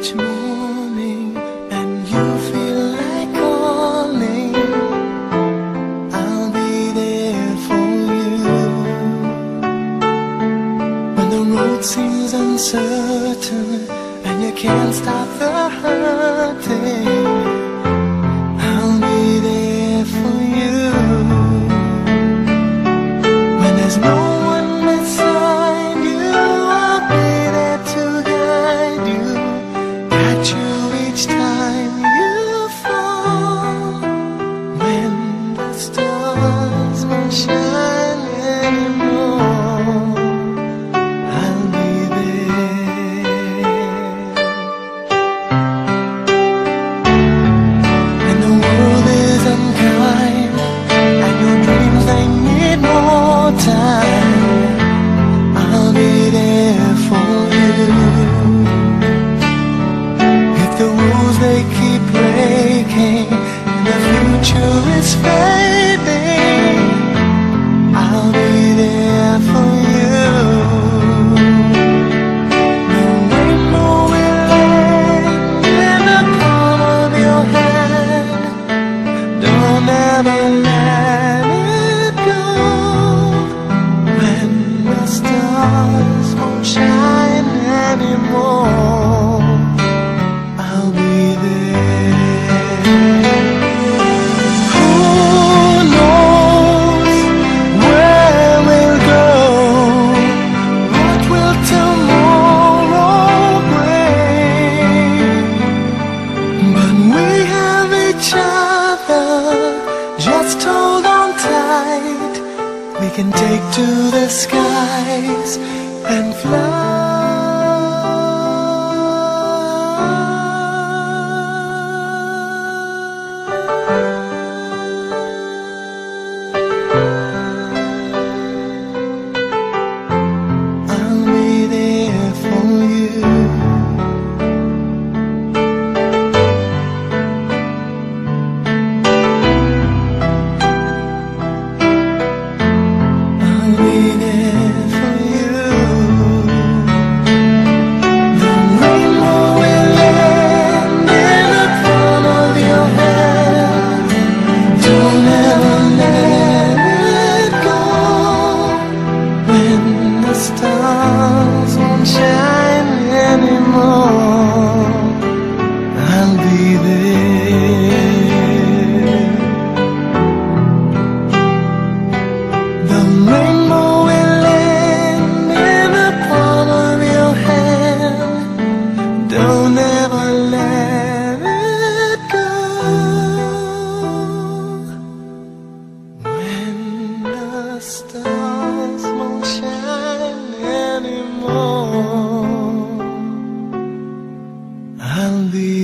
each morning and you feel like calling, I'll be there for you. When the road seems uncertain and you can't stop the hurting, I'll be there for you. When there's no one beside you, I'll be there to guide you, catch you each time you fall. When the stars won't shine anymore, I'll be there. When the world is unkind and your dreams they need more time, I'll be there for you. If the rules they keep breaking and the future is fading, I'll be there for you. The rainbow will end in the palm of your hand. Don't ever let it go. When the stars won't shine anymore, I'll be there. Who knows where we'll go? What will tomorrow bring? But we have each other, just hold on tight. We can take to the skies and fly. I'll be there for you. I'll be there for you. The rainbow will end in the palm of your hand. Don't ever let it go. When the stars won't shine anymore, I'll be there. The rainbow will end in the palm of your hand. Don't ever let it go. When the stars won't shine anymore, I'll be